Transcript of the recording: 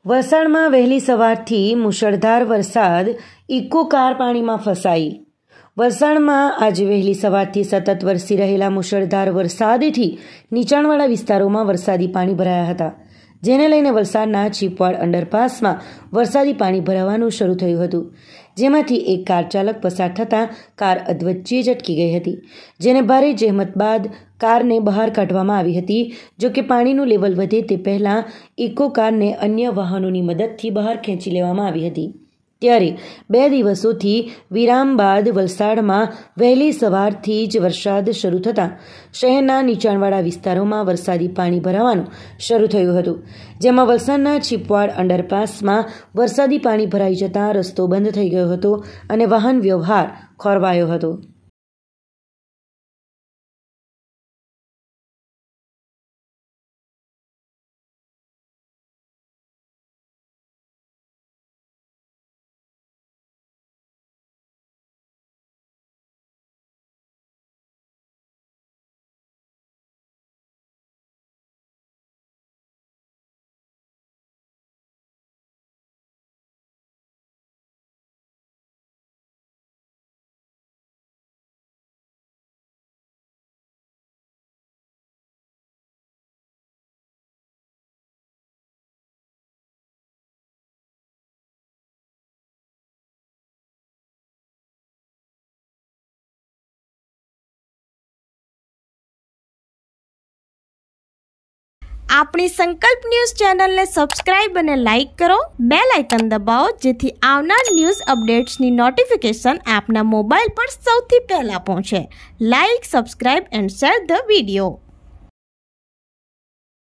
વલસાડમાં વહેલી સવારથી મુશળધાર વરસાદ, ઇકો કાર પાણીમાં ફસાઈ। વલસાડમાં આજે વહેલી સવારથી સતત વરસી રહેલા મુશળધાર વરસાદથી નીચાણવાળા વિસ્તારોમાં વરસાદી પાણી ભરાયા હતા, જેને લઈને વલસાડના ચીપવાડ અંડરપાસમાં વરસાદી પાણી ભરાવાનું શરૂ થયું હતું, જેમાંથી એક કાર ચાલક પસાર થતાં કાર અધવચ્ચે જ અટકી ગઈ હતી, જેને ભારે જહેમત બાદ કારને બહાર કાઢવામાં આવી હતી। જો કે પાણીનું લેવલ વધે તે પહેલાં ઇકો કારને અન્ય વાહનોની મદદથી બહાર ખેંચી લેવામાં આવી હતી। ત્યારે 2 દિવસોથી વિરામ બાદ વલસાડમાં વહેલી સવારથી જ વરસાદ શરૂ થતાં શહેરના નીચાણવાળા વિસ્તારોમાં વરસાદી પાણી ભરાવાનું શરૂ થયું હતું, જેમાં વલસાડના ચીપવાડ અંડરપાસમાં વરસાદી પાણી ભરાઈ જતાં રસ્તો બંધ થઈ ગયો હતો અને વાહન વ્યવહાર ખોરવાયો હતો। આપણી સંકલ્પ ન્યૂઝ ચેનલને સબસ્ક્રાઇબ અને લાઇક કરો, બેલ આઇકન દબાવો જેથી આવનાર ન્યૂઝ અપડેટ્સની નોટિફિકેશન આપના મોબાઈલ પર સૌથી પહેલા પહોંચે। Like, subscribe and share the video.